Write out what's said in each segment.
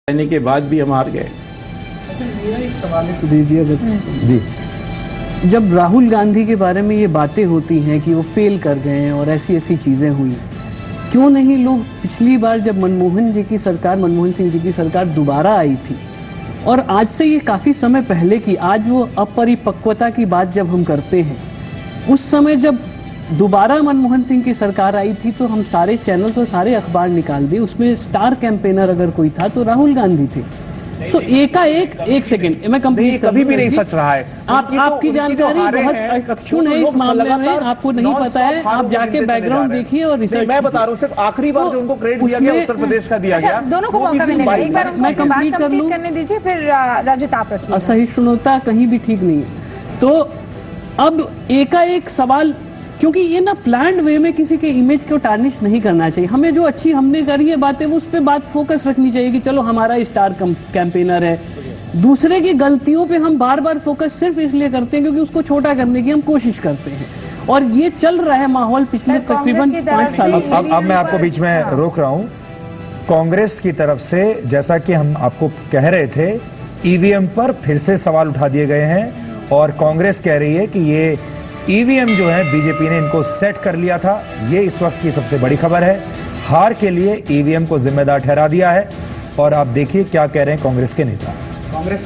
रहने के बाद भी हम हार गए। अच्छा, मेरा एक सवाल है सुधीर जी, अगर जी, जब राहुल गांधी के बारे में ये बातें होती हैं कि वो फेल कर गए हैं और ऐसी ऐसी चीज़ें हुई, क्यों नहीं लोग पिछली बार जब मनमोहन सिंह जी की सरकार दोबारा आई थी और आज से ये काफ़ी समय पहले की, आज वो अपरिपक्वता की बात जब हम करते हैं, उस समय जब दोबारा मनमोहन सिंह की सरकार आई थी तो हम सारे चैनल और सारे अखबार निकाल दिए, उसमें स्टार कैंपेनर अगर कोई था तो राहुल गांधी थे। सो एक सेकंड मैं कंप्लीट कभी भी नहीं सच रहा है। आपकी जानकारी बहुत अक्षुण्ण है इस मामले में, आपको नहीं पता है, आप जाके बैकग्राउंड देखिए और रिसर्च। मैं बता रहा हूँ, सिर्फ आखिरी बार जो उनको क्रेडिट दिया गया उत्तर प्रदेश का दिया गया। दोनों को मौका मिलेगा, एक बार मैं कंप्लीट कर लूं, करने दीजिए, फिर रजत आप रखिए। असहिष्णुता कहीं भी ठीक नहीं है। तो अब एकाएक सवाल, क्योंकि ये ना प्लान्ड वे में किसी के इमेज को टार्निश नहीं करना चाहिए। हमें जो अच्छी हमने करी है बातें, वो उस पर बात फोकस रखनी चाहिए कि चलो हमारा स्टार कैंपेनर है। दूसरे की गलतियों पे हम बार बार फोकस सिर्फ इसलिए करते हैं क्योंकि उसको छोटा करने की हम कोशिश करते हैं, और ये चल रहा है माहौल पिछले तकरीबन 5 सालों से। अब मैं आपको बीच में रोक रहा हूं। कांग्रेस की तरफ से, जैसा कि हम आपको कह रहे थे, ईवीएम पर फिर से सवाल उठा दिए गए हैं और कांग्रेस कह रही है कि ये ईवीएम जो है बीजेपी ने इनको सेट कर लिया था। ये इस वक्त की सबसे बड़ी खबर है। हार के लिए ईवीएम को जिम्मेदार ठहरा दिया है। और आप देखिए क्या कह रहे हैं कांग्रेस के नेता। कांग्रेस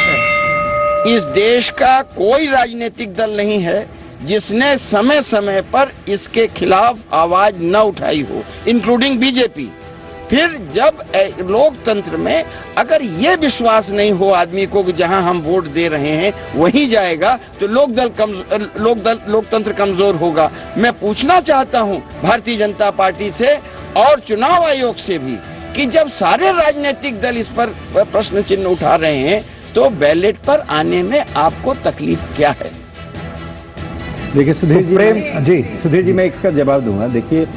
है, इस देश का कोई राजनीतिक दल नहीं है जिसने समय समय पर इसके खिलाफ आवाज न उठाई हो, इंक्लूडिंग बीजेपी। फिर जब लोकतंत्र में अगर ये विश्वास नहीं हो आदमी को कि जहां हम वोट दे रहे हैं वहीं जाएगा, तो लोकतंत्र कमजोर होगा। मैं पूछना चाहता हूं भारतीय जनता पार्टी से और चुनाव आयोग से भी कि जब सारे राजनीतिक दल इस पर प्रश्न चिन्ह उठा रहे हैं, तो बैलेट पर आने में आपको तकलीफ क्या है? देखिए सुधीर जी, मैं इसका जवाब दूंगा। देखिए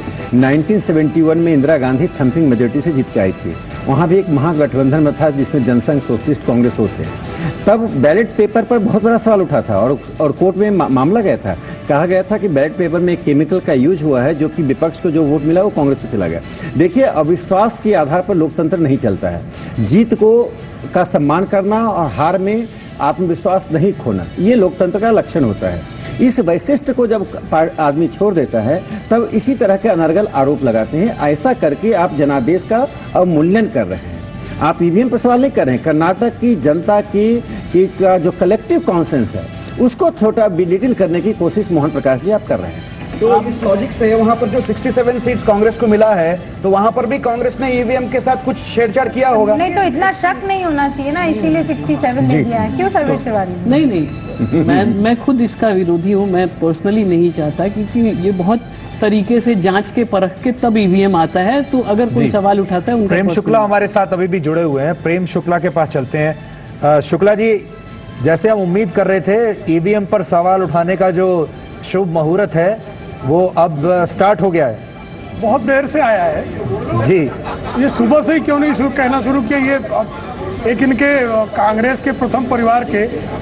1971 में इंदिरा गांधी थंपिंग मेजोरिटी से जीत के आई थी। वहाँ भी एक महागठबंधन में था जिसमें जनसंघ, सोशलिस्ट, कांग्रेस होते हैं। तब बैलेट पेपर पर बहुत बड़ा सवाल उठा था और कोर्ट में मामला गया था। कहा गया था कि बैलेट पेपर में एक केमिकल का यूज हुआ है जो कि विपक्ष को जो वोट मिला वो कांग्रेस से चला गया। देखिए, अविश्वास के आधार पर लोकतंत्र नहीं चलता है। जीत का सम्मान करना और हार में आत्मविश्वास नहीं खोना, ये लोकतंत्र का लक्षण होता है। इस वैशिष्ट को जब आदमी छोड़ देता है तब इसी तरह के अनर्गल आरोप लगाते हैं। ऐसा करके आप जनादेश का अवमूल्यन कर रहे हैं। आप ईवीएम पर सवाल नहीं कर रहे हैं। कर्नाटक की जनता का जो कलेक्टिव कॉन्सेंस है उसको छोटा बिलिटिल करने की कोशिश मोहन प्रकाश जी आप कर रहे हैं। तो इस लॉजिक से वहां पर जो 67 सीट्स कांग्रेस को मिला है, तो वहां पर भी कांग्रेस ने ईवीएम के साथ कुछ छेड़छाड़ किया होगा। नहीं तो इतना शक नहीं होना चाहिए ना, इसीलिए 67 दे दिया है। क्यों सर्वेश तिवारी? नहीं मैं खुद इसका विरोधी हूँ। मैं पर्सनली नहीं चाहता, क्योंकि ये बहुत तरीके से जांच के परख के तब ईवीएम आता है। तो अगर कोई सवाल उठाता है, प्रेम शुक्ला हमारे साथ अभी भी जुड़े हुए हैं। प्रेम शुक्ला के पास चलते हैं। शुक्ला जी, जैसे हम उम्मीद कर रहे थे, ईवीएम पर सवाल उठाने का जो शुभ मुहूर्त है वो अब स्टार्ट हो गया है। बहुत देर से आया है जी। ये सुबह से ही क्यों नहीं कहना शुरू किया? ये एक इनके कांग्रेस के प्रथम परिवार के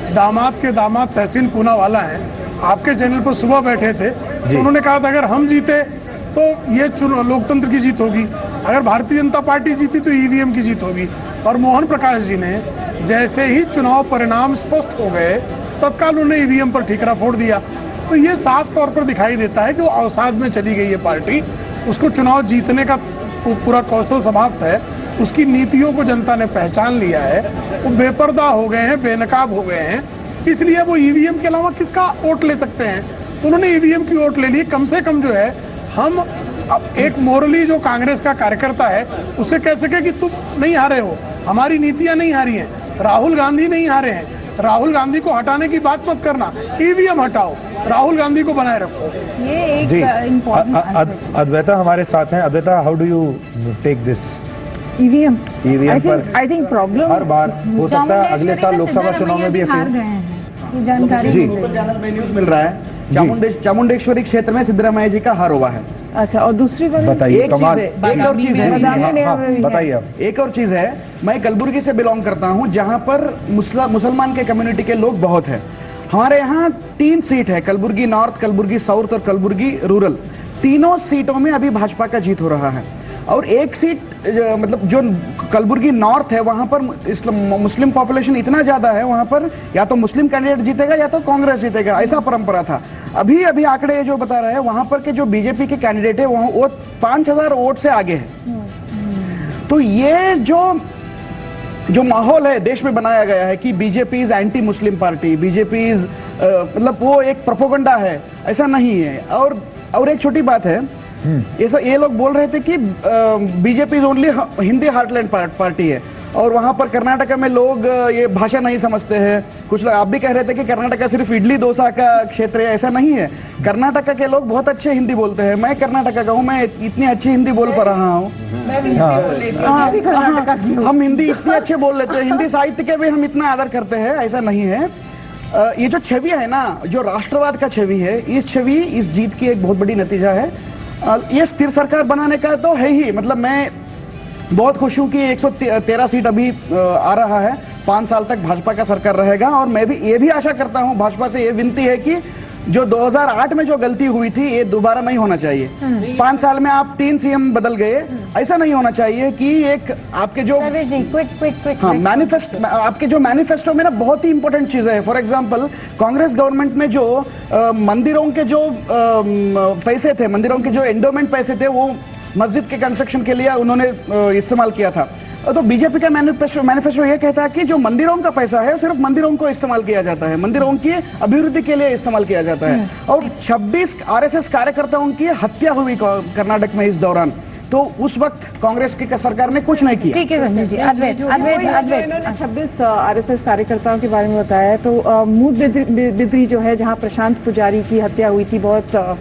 दामाद तहसीन पूनावाला हैं। आपके चैनल पर सुबह बैठे थे तो उन्होंने कहा था अगर हम जीते तो ये लोकतंत्र की जीत होगी, अगर भारतीय जनता पार्टी जीती तो ईवीएम की जीत होगी। और मोहन प्रकाश जी ने जैसे ही चुनाव परिणाम स्पष्ट हो गए तत्काल उन्होंने ईवीएम पर ठीकरा फोड़ दिया। तो ये साफ तौर पर दिखाई देता है कि वो अवसाद में चली गई है पार्टी। उसको चुनाव जीतने का पूरा कौशल समाप्त है। उसकी नीतियों को जनता ने पहचान लिया है। वो बेपर्दा हो गए हैं, बेनकाब हो गए हैं। इसलिए वो ईवीएम के अलावा किसका वोट ले सकते हैं? तो उन्होंने ईवीएम की वोट ले ली। कम से कम जो है हम एक मोरली जो कांग्रेस का कार्यकर्ता है उससे कह सके कि तुम नहीं हारे हो, हमारी नीतियां नहीं हारी हैं, राहुल गांधी नहीं हारे हैं। राहुल गांधी को हटाने की बात मत करना, ईवीएम हटाओ, राहुल गांधी को बनाए रखो। ये एक इम्पोर्टेंट अद्वैता हमारे साथ हैं। Advaita, how do you take this EVM पर? आई थिंक प्रॉब्लम हर बार हो सकता है अगले साल लोकसभा चुनाव में भी ऐसे जानकारी चैनल में न्यूज मिल रहा है। चामुंडेश्वरी क्षेत्र में सिद्धरामैया जी का हार हुआ है। अच्छा, और दूसरी बात बताइए। एक और चीज है, बताइए आप। एक और चीज है, मैं कलबुर्गी से बिलोंग करता हूं जहां पर मुसलमान के कम्युनिटी के लोग बहुत हैं। हमारे यहाँ 3 सीट है, कलबुर्गी नॉर्थ, कलबुर्गी साउथ और कलबुर्गी रूरल। तीनों सीटों में अभी भाजपा का जीत हो रहा है। और एक सीट मतलब जो कलबुर्गी नॉर्थ है वहां पर मुस्लिम पॉपुलेशन इतना ज्यादा है, वहां पर या तो मुस्लिम कैंडिडेट जीतेगा या तो कांग्रेस जीतेगा, ऐसा परंपरा था। अभी अभी आंकड़े जो बता रहे हैं वहां पर के जो बीजेपी के कैंडिडेट है वो 5000 वोट से आगे है। तो ये जो माहौल है देश में बनाया गया है कि BJP is anti Muslim party, BJP is मतलब वो एक प्रोपोगंडा है, ऐसा नहीं है। और एक छोटी बात है, ये लोग बोल रहे थे कि BJP is only Hindi heartland party है, और वहां पर कर्नाटका में लोग ये भाषा नहीं समझते हैं। कुछ लोग आप भी कह रहे थे कि कर्नाटका सिर्फ इडली डोसा का क्षेत्र है, ऐसा नहीं है। कर्नाटका के लोग बहुत अच्छे हिंदी बोलते हैं। मैं कर्नाटका का हूँ, मैं इतनी अच्छी हिंदी बोल पा रहा हूँ। हम हिंदी इतने अच्छे बोल लेते हैं, हिंदी साहित्य के भी हम इतना आदर करते हैं, ऐसा नहीं है। ये जो छवि है ना, जो राष्ट्रवाद का छवि है, इस छवि इस जीत की एक बहुत बड़ी नतीजा है। ये स्थिर सरकार बनाने का तो है ही, मतलब मैं बहुत खुश हूं कि 113 सीट अभी आ रहा है। 5 साल तक भाजपा का सरकार रहेगा, और मैं भी ये भी आशा करता हूं, भाजपा से ये विनती है कि जो 2008 में जो गलती हुई थी ये दोबारा नहीं होना चाहिए। 5 साल में आप 3 सीएम बदल गए, ऐसा नहीं होना चाहिए कि एक आपके जो मैनिफेस्टो, आपके जो मैनिफेस्टो में ना बहुत ही इंपॉर्टेंट चीजें है। फॉर एग्जांपल कांग्रेस गवर्नमेंट में जो मंदिरों के जो पैसे थे, मंदिरों के जो एंडोमेंट पैसे थे, वो मस्जिद के कंस्ट्रक्शन के लिए उन्होंने इस्तेमाल किया था। तो बीजेपी का मैनिफेस्टो ये कहता है कि जो मंदिरों का पैसा है सिर्फ मंदिरों को इस्तेमाल किया जाता है, मंदिरों की अभिवृद्धि के लिए इस्तेमाल किया जाता है। और 26 आरएसएस कार्यकर्ताओं की हत्या हुई कर्नाटक में इस दौरान, तो उस वक्त कांग्रेस की सरकार ने कुछ नहीं किया। ठीक है संजय जी, अद्वैत इन्होंने 26 आरएसएस कार्यकर्ताओं के बारे में बताया, तो मूद बिद्री जो है, जहां प्रशांत पुजारी की हत्या हुई थी बहुत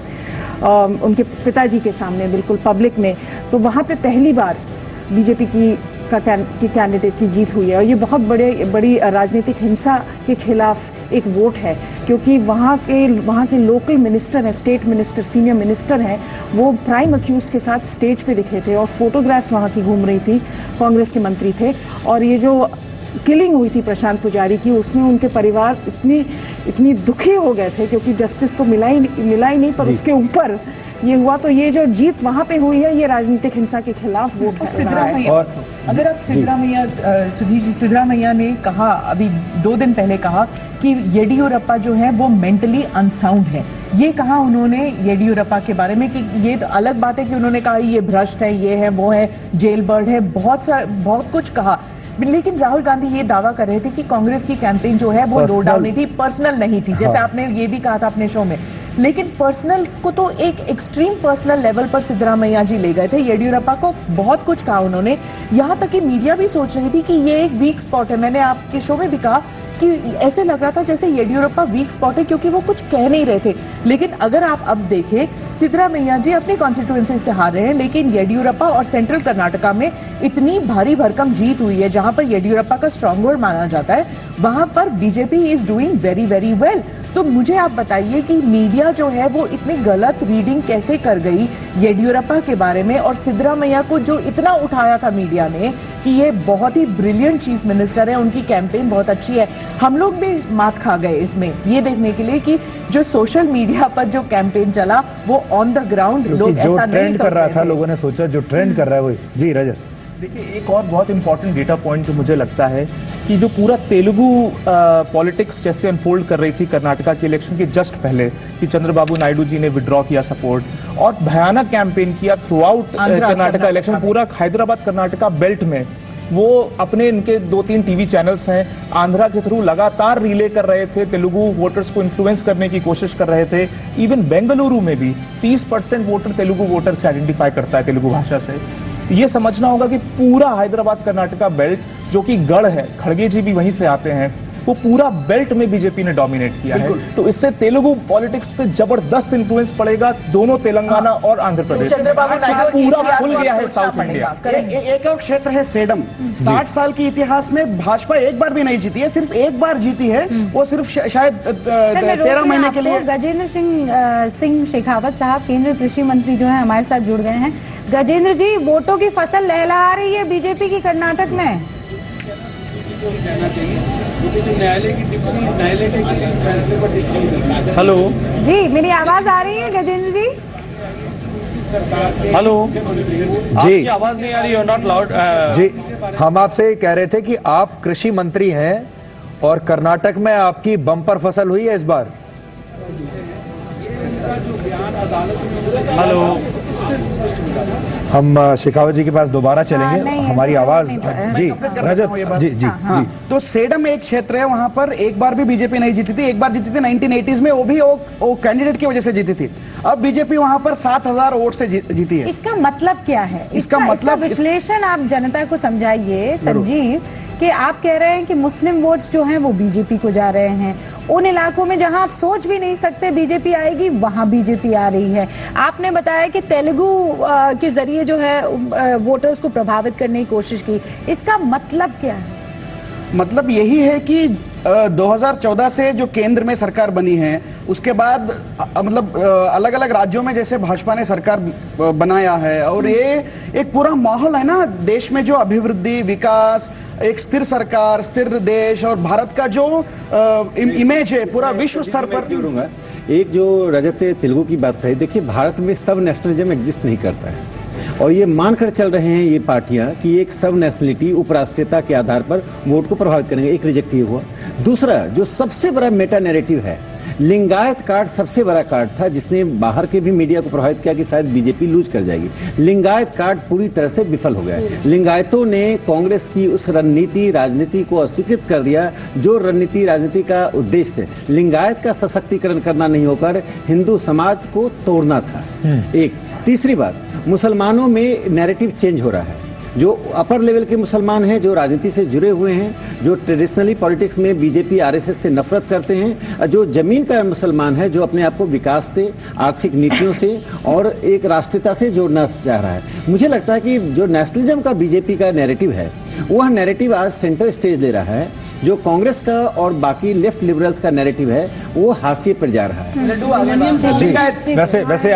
उनके पिताजी के सामने, बिल्कुल पब्लिक में, तो वहां पे पहली बार बीजेपी की कैंडिडेट की जीत हुई है। और ये बहुत बड़ी राजनीतिक हिंसा के खिलाफ एक वोट है, क्योंकि वहाँ के लोकल मिनिस्टर हैं, स्टेट मिनिस्टर, सीनियर मिनिस्टर हैं, वो प्राइम अक्यूज के साथ स्टेज पे दिखे थे, और फोटोग्राफ्स वहाँ की घूम रही थी, कांग्रेस के मंत्री थे। और ये जो किलिंग हुई थी प्रशांत पुजारी की, उसमें उनके परिवार इतनी दुखी हो गए थे, क्योंकि जस्टिस तो मिला ही नहीं, पर उसके ऊपर ये हुआ। तो ये जो जीत वहां पे हुई है, ये राजनीतिक हिंसा के खिलाफ वोट है। और अगर आप सिद्धरामैया, सुधीर जी, सिद्धरामैया ने कहा अभी 2 दिन पहले कहा कि येडियुरप्पा जो है वो मेंटली अनसाउंड है। ये कहा उन्होंने येडियुरप्पा के बारे में कि ये तो अलग बात है कि उन्होंने कहा ये भ्रष्ट है, ये है, वो है, जेल बर्ड है, बहुत कुछ कहा। लेकिन राहुल गांधी ये दावा कर रहे थे कि कांग्रेस की कैंपेन जो है वो लो डाउन नहीं थी, पर्सनल नहीं थी, जैसे आपने ये भी कहा था अपने शो में। लेकिन पर्सनल को तो एक एक्सट्रीम पर्सनल लेवल पर सिद्धरामैया जी ले गए थे। येडियुरप्पा को बहुत कुछ कहा उन्होंने, यहाँ तक कि मीडिया भी सोच रही थी कि ये एक वीक स्पॉट है। मैंने आपके शो में भी कहा कि ऐसे लग रहा था जैसे येडियुरप्पा वीक स्पॉट है, क्योंकि वो कुछ कह नहीं रहे थे। लेकिन अगर आप अब देखें, सिद्धरामैया जी अपनी कॉन्स्टिट्यूएंसी से हार रहे हैं, लेकिन येडियुरप्पा और सेंट्रल कर्नाटका में इतनी भारी भरकम जीत हुई है, जहां पर येडियुरप्पा का स्ट्रॉन्ग होल्ड माना जाता है, वहां पर BJP is doing very very well. तो मुझे आप बताइए कि मीडिया जो है वो इतनी गलत रीडिंग कैसे कर गई येडियुरप्पा के बारे में, और सिद्धरामैया को जो इतना उठाया था मीडिया ने कि ये बहुत ही ब्रिलियंट चीफ मिनिस्टर है, उनकी कैंपेन बहुत अच्छी है। हम लोग भी मात खा गए इसमें, ये देखने के लिए कि जो सोशल मीडिया पर जो कैंपेन चला वो ऑन द ग्राउंड लोग ऐसा नहीं सोच रहे थे। लोगों ने सोचा जो ट्रेंड कर रहा है वही। जी रजत, देखिए, एक और बहुत इंपॉर्टेंट डेटा पॉइंट जो मुझे लगता है कि जो पूरा तेलुगु पॉलिटिक्स जैसे अनफोल्ड कर रही थी कर्नाटका के इलेक्शन के जस्ट पहले, कि चंद्रबाबू नायडू जी ने विड्रॉ किया सपोर्ट और भयानक कैंपेन किया थ्रू आउट कर्नाटका इलेक्शन, पूरा हैदराबाद कर्नाटका बेल्ट में। वो अपने इनके 2-3 टीवी चैनल्स हैं, आंध्रा के थ्रू लगातार रिले कर रहे थे, तेलुगु वोटर्स को इन्फ्लुएंस करने की कोशिश कर रहे थे। इवन बेंगलुरु में भी 30% वोटर तेलुगु वोटर से आइडेंटिफाई करता है तेलुगु भाषा से। ये समझना होगा कि पूरा हैदराबाद कर्नाटका बेल्ट, जो कि गढ़ है, खड़गे जी भी वहीं से आते हैं, वो पूरा बेल्ट में बीजेपी ने डोमिनेट किया है। तो इससे तेलुगु पॉलिटिक्स पे जबरदस्त इन्फ्लुएंस पड़ेगा, दोनों तेलंगाना और आंध्र प्रदेश। चंद्रबाबू नायडू पूरा खुल गया है साउथ इंडिया। एक और क्षेत्र है सेडम। 60 साल के इतिहास में भाजपा एक बार भी नहीं जीती है, सिर्फ एक बार जीती है, वो सिर्फ शायद 13 महीने के लिए। गजेंद्र सिंह शेखावत साहब, केंद्रीय कृषि मंत्री जो है, हमारे साथ जुड़ गए हैं। गजेंद्र जी, वोटों की फसल लहलहा रही है बीजेपी की कर्नाटक में। हेलो जी, मेरी आवाज आ रही है गजेंद्र जी? हेलो जी, आपकी आवाज नहीं आ रही, नॉट लाउड। जी, हम आपसे कह रहे थे कि आप कृषि मंत्री हैं और कर्नाटक में आपकी बम्पर फसल हुई है इस बार। हेलो, हम शेखावत जी के पास दोबारा चलेंगे, हमारी आवाज जी रजत जी जी जी। तो सेडम एक क्षेत्र है, वहां पर एक बार भी बीजेपी नहीं जीती थी। एक बार जीती थी 1980s में, वो भी वो कैंडिडेट की वजह से जीती थी। अब बीजेपी वहां पर 7000 वोट से जीती है। इसका मतलब क्या है? इसका मतलब विश्लेषण आप जनता को समझाइए संजीव, कि आप कह रहे हैं कि मुस्लिम वोट्स जो हैं वो बीजेपी को जा रहे हैं। उन इलाकों में जहां आप सोच भी नहीं सकते बीजेपी आएगी, वहां बीजेपी आ रही है। आपने बताया कि तेलुगु के जरिए जो है वोटर्स को प्रभावित करने की कोशिश की। इसका मतलब क्या है? मतलब यही है कि 2014 से जो केंद्र में सरकार बनी है, उसके बाद मतलब अलग अलग राज्यों में जैसे भाजपा ने सरकार बनाया है, और ये एक पूरा माहौल है ना देश में, जो अभिवृद्धि, विकास, एक स्थिर सरकार, स्थिर देश, और भारत का जो इमेज है पूरा विश्व स्तर पर। एक जो रजत तेलुगु की बात कही, देखिए भारत में सब नेशनलिज्म एग्जिस्ट नहीं करता है, और ये मानकर चल रहे हैं ये पार्टियां कि एक सब नेशनलिटी उपराष्ट्रीयता के आधार पर वोट को प्रभावित करेंगे। एक रिजेक्ट ये हुआ। दूसरा जो सबसे बड़ा मेटा नैरेटिव है, लिंगायत कार्ड सबसे बड़ा कार्ड था जिसने बाहर के भी मीडिया को प्रभावित किया कि शायद बीजेपी लूज कर जाएगी। लिंगायत कार्ड पूरी तरह से विफल हो गया है। लिंगायतों ने कांग्रेस की उस रणनीति राजनीति को अस्वीकृत कर दिया जो रणनीति राजनीति का उद्देश्य लिंगायत का सशक्तिकरण करना नहीं होकर हिंदू समाज को तोड़ना था। एक तीसरी बात, मुसलमानों में नैरेटिव चेंज हो रहा है। जो अपर लेवल के मुसलमान हैं, जो राजनीति से जुड़े हुए हैं, जो ट्रेडिशनली पॉलिटिक्स में बीजेपी आरएसएस से नफरत करते हैं, जो जमीन का मुसलमान है, जो अपने आप को विकास से, आर्थिक नीतियों से और एक राष्ट्रीयता से जोड़ना चाह रहा है। मुझे लगता है कि जो नेशनलिज्म का बीजेपी का नैरेटिव है, वह नैरेटिव आज सेंटर स्टेज ले रहा है। जो कांग्रेस का और बाकी लेफ्ट लिबरल्स का नैरेटिव है वो हाशिए पर जा रहा है। वैसे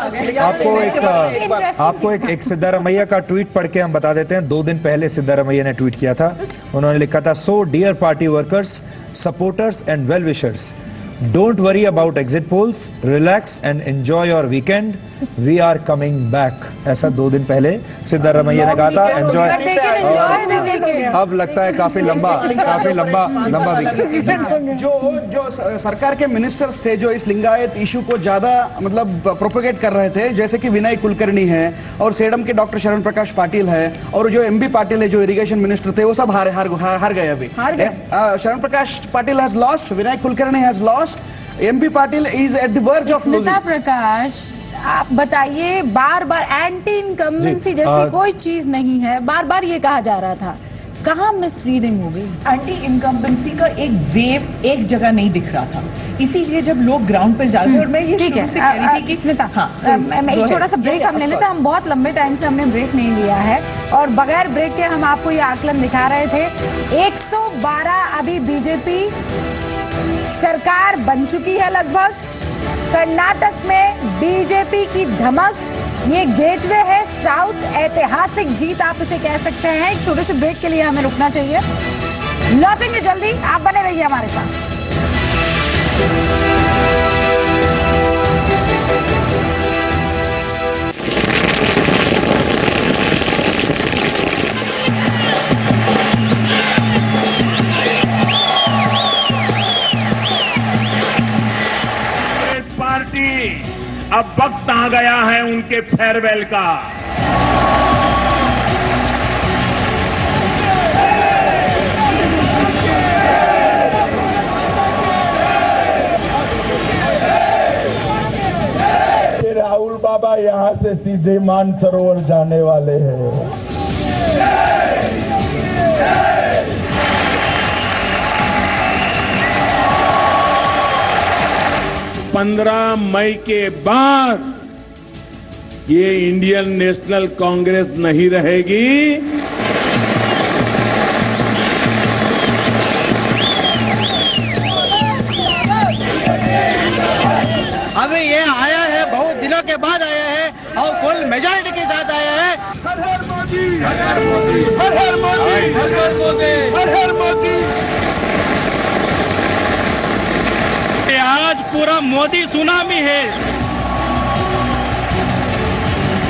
आपको एक सिद्धारमैया का ट्वीट पढ़ के हम बता देते हैं। 2 दिन पहले सिद्धारमैया ने ट्वीट किया था, उन्होंने लिखा था, so dear party workers, supporters and well wishers, don't worry about exit polls, relax and enjoy your weekend, we are coming back. ऐसा 2 दिन पहले सिद्धारमैया ने कहा था। एंजॉय, अब लगता है काफी लंबा वीकेंड। जो सरकार के मिनिस्टर्स थे जो इस लिंगायत इशू को ज्यादा मतलब प्रोपेगेट कर रहे थे, जैसे कि विनय कुलकर्णी है और सेडम के डॉक्टर शरण प्रकाश पाटिल है, और जो एमबी पाटिल है जो इरिगेशन मिनिस्टर थे, वो सब हार गए अभी। Sharan Prakash Patil has lost, Vinay Kulkarni has lost, MB Patil is at the verge of losing. Smita Prakash, आप बताइए, बार बार एंटी इनकम्बेंसी जैसी कोई चीज नहीं है, बार बार ये कहा जा रहा था, कहाँ मिसरीडिंग हो गई? एंटी इनकम्बेंसी का एक वेव एक जगह नहीं दिख रहा था, इसीलिए जब लोग ग्राउंड पर जाते, और मैं ये शुरू से कह रही थी कि स्मिता, एक छोटा सा ब्रेक हम ले लेते हैं। हम बहुत लंबे टाइम से हमने ब्रेक नहीं लिया है, और बगैर ब्रेक के हम आपको ये आकलन दिखा रहे थे। 112 अभी बीजेपी सरकार बन चुकी है लगभग। कर्नाटक में बीजेपी की धमक, ये गेटवे है साउथ, ऐतिहासिक जीत आप इसे कह सकते हैं। एक छोटे से ब्रेक के लिए हमें रुकना चाहिए, लौटेंगे जल्दी, आप बने रहिए हमारे साथ। अब वक्त आ गया है उनके फेयरवेल का। राहुल बाबा यहां से सीधे मानसरोवर जाने वाले हैं। 15 मई के बाद ये इंडियन नेशनल कांग्रेस नहीं रहेगी। अभी ये आया है, बहुत दिनों के बाद आया है और फुल मेजॉरिटी के साथ आया है। हर हर मोदी, हर हर मोदी, हर हर मोदी, हर हर मोदी, हर हर मोदी। आज पूरा मोदी सुनामी है।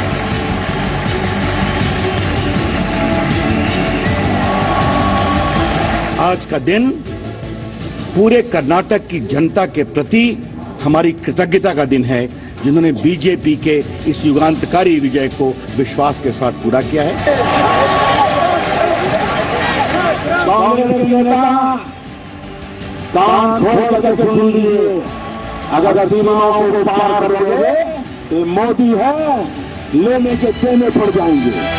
आज का दिन पूरे कर्नाटक की जनता के प्रति हमारी कृतज्ञता का दिन है, जिन्होंने बीजेपी के इस युगांतकारी विजय को विश्वास के साथ पूरा किया है। कांग्रेस के नेता कान खोल कर सुन लीजिए, अगर सीमाओं को पार करोगे तो मोदी है, लेने के देने पड़ जाएंगे।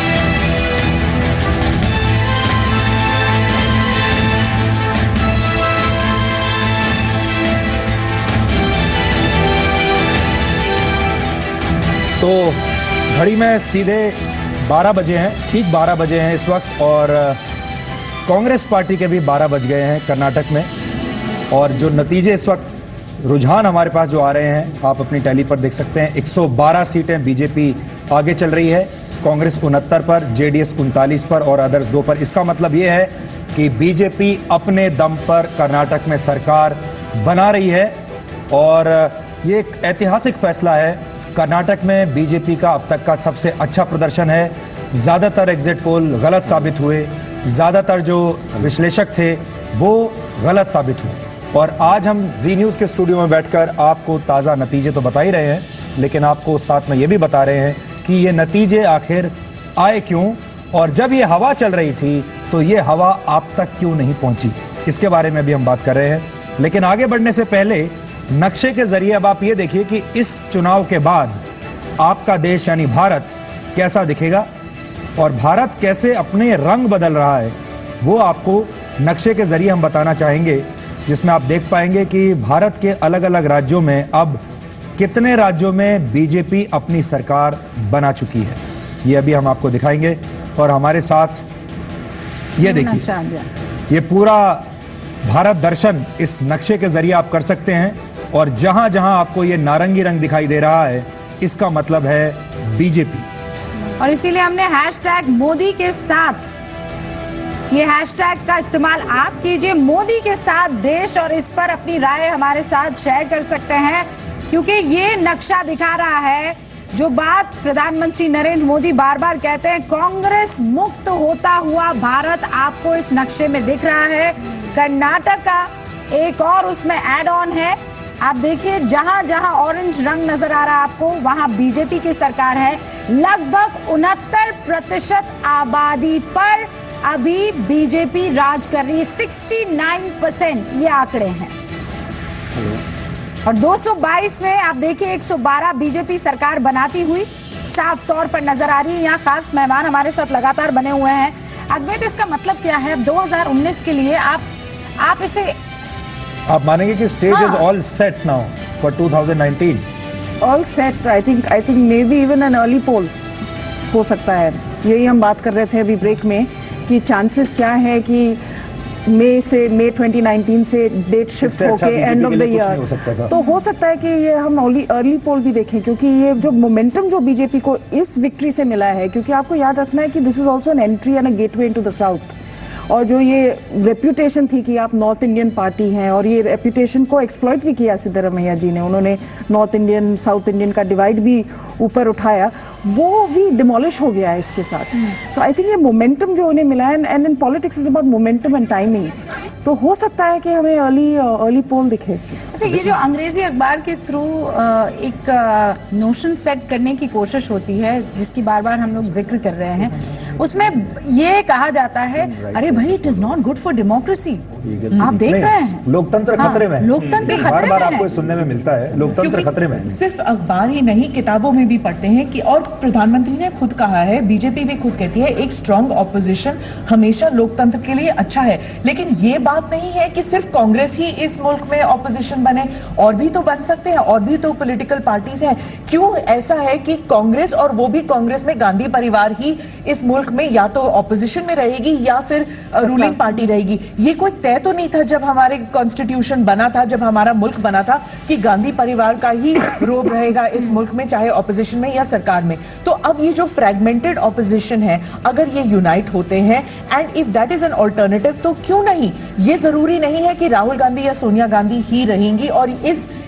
तो घड़ी में सीधे 12 बजे हैं, ठीक 12 बजे हैं इस वक्त, और कांग्रेस पार्टी के भी 12 बज गए हैं कर्नाटक में। और जो नतीजे इस वक्त रुझान हमारे पास जो आ रहे हैं, आप अपनी टैली पर देख सकते हैं। 112 सीटें बीजेपी आगे चल रही है, कांग्रेस 69 पर, जेडीएस 39 पर और अदर्स 2 पर। इसका मतलब ये है कि बीजेपी अपने दम पर कर्नाटक में सरकार बना रही है और ये एक ऐतिहासिक फैसला है। कर्नाटक में बीजेपी का अब तक का सबसे अच्छा प्रदर्शन है। ज़्यादातर एग्जिट पोल गलत साबित हुए, ज़्यादातर जो विश्लेषक थे वो गलत साबित हुए। और आज हम जी न्यूज़ के स्टूडियो में बैठकर आपको ताज़ा नतीजे तो बता ही रहे हैं, लेकिन आपको साथ में ये भी बता रहे हैं कि ये नतीजे आखिर आए क्यों, और जब ये हवा चल रही थी तो ये हवा आप तक क्यों नहीं पहुंची, इसके बारे में भी हम बात कर रहे हैं। लेकिन आगे बढ़ने से पहले नक्शे के जरिए अब आप ये देखिए कि इस चुनाव के बाद आपका देश यानी भारत कैसा दिखेगा और भारत कैसे अपने रंग बदल रहा है, वो आपको नक्शे के जरिए हम बताना चाहेंगे, जिसमें आप देख पाएंगे कि भारत के अलग अलग राज्यों में अब कितने राज्यों में बीजेपी अपनी सरकार बना चुकी है, ये अभी हम आपको दिखाएंगे। और हमारे साथ ये देखिए, ये पूरा भारत दर्शन इस नक्शे के जरिए आप कर सकते हैं, और जहां जहां आपको ये नारंगी रंग दिखाई दे रहा है, इसका मतलब है बीजेपी। और इसीलिए हमने हैशटैग मोदी के साथ, ये हैशटैग का इस्तेमाल आप कीजिए, मोदी के साथ देश, और इस पर अपनी राय हमारे साथ शेयर कर सकते हैं, क्योंकि ये नक्शा दिखा रहा है जो बात प्रधानमंत्री नरेंद्र मोदी बार बार कहते हैं, कांग्रेस मुक्त होता हुआ भारत आपको इस नक्शे में दिख रहा है। कर्नाटक का एक और उसमें एड ऑन है, आप देखिए जहां जहां ऑरेंज रंग नजर आ रहा है आपको, वहां बीजेपी की सरकार है। लगभग 69% आबादी पर अभी बीजेपी राज कर रही है, 69% ये आंकड़े हैं। और 222 में आप देखिए 112 बीजेपी सरकार बनाती हुई साफ तौर पर नजर आ रही है। यहाँ खास मेहमान हमारे साथ लगातार बने हुए हैं। अद्वैत, इसका मतलब क्या है 2019 के लिए? आप इसे आप मानेंगे कि stage is all set now for 2019? All set, I think maybe even an early poll हो सकता है। यही हम बात कर रहे थे अभी ब्रेक में कि चांसेस क्या है कि मई 2019 से डेट शिफ्ट होके एंड ऑफ द ईयर, तो हो सकता है कि ये हम अर्ली पोल भी देखें, क्योंकि ये जो मोमेंटम जो बीजेपी को इस विक्ट्री से मिला है, क्योंकि आपको याद रखना है कि this is also an entry and a gateway into the south. और जो ये रेप्यूटेशन थी कि आप नॉर्थ इंडियन पार्टी हैं, और ये रेप्यूटेशन को एक्सप्लॉइट भी किया सिद्धरामैया जी ने, उन्होंने नॉर्थ इंडियन साउथ इंडियन का डिवाइड भी ऊपर उठाया, वो भी डिमोलिश हो गया है इसके साथ। तो आई थिंक ये मोमेंटम जो उन्हें मिला है, and in politics is about momentum and timing, तो हो सकता है कि हमें अर्ली पोल दिखे। अच्छा, ये जो अंग्रेजी अखबार के थ्रू एक नोशन सेट करने की कोशिश होती है, जिसकी बार बार हम लोग जिक्र कर रहे हैं, उसमें ये कहा जाता है, अरे भाई it is not good for democracy. आप देख रहे हैं लोकतंत्र खतरे में, लोकतंत्र खतरे में, बार आपको सुनने में मिलता है लोकतंत्र खतरे में। सिर्फ अखबार ही नहीं, किताबों में भी पढ़ते हैं कि, और प्रधानमंत्री ने खुद कहा है, बीजेपी भी खुद कहती है, एक स्ट्रांग ऑपोजिशन हमेशा लोकतंत्र के लिए अच्छा है। लेकिन ये बात नहीं है कि सिर्फ कांग्रेस ही इस मुल्क में ऑपोजिशन बने, और भी तो बन सकते हैं, और भी तो पॉलिटिकल पार्टीज हैं। क्यों ऐसा है कि कांग्रेस, और वो भी कांग्रेस में गांधी परिवार ही इस मुल्क में या तो ऑपोजिशन में रहेगी या फिर रूलिंग पार्टी रहेगी? ये कोई तय तो नहीं था जब हमारे कॉन्स्टिट्यूशन बना था, जब हमारा मुल्क बना था, कि गांधी परिवार का ही रोब रहेगा इस मुल्क में, चाहे ऑपोजिशन में या सरकार में। तो अब ये जो फ्रैगमेंटेड ऑपोजिशन है, अगर ये यूनाइट होते हैं, and if that is an alternative, तो क्यों नहीं? ये जरूरी नहीं है कि राहुल गांधी या सोनिया गांधी ही रहेंगी, और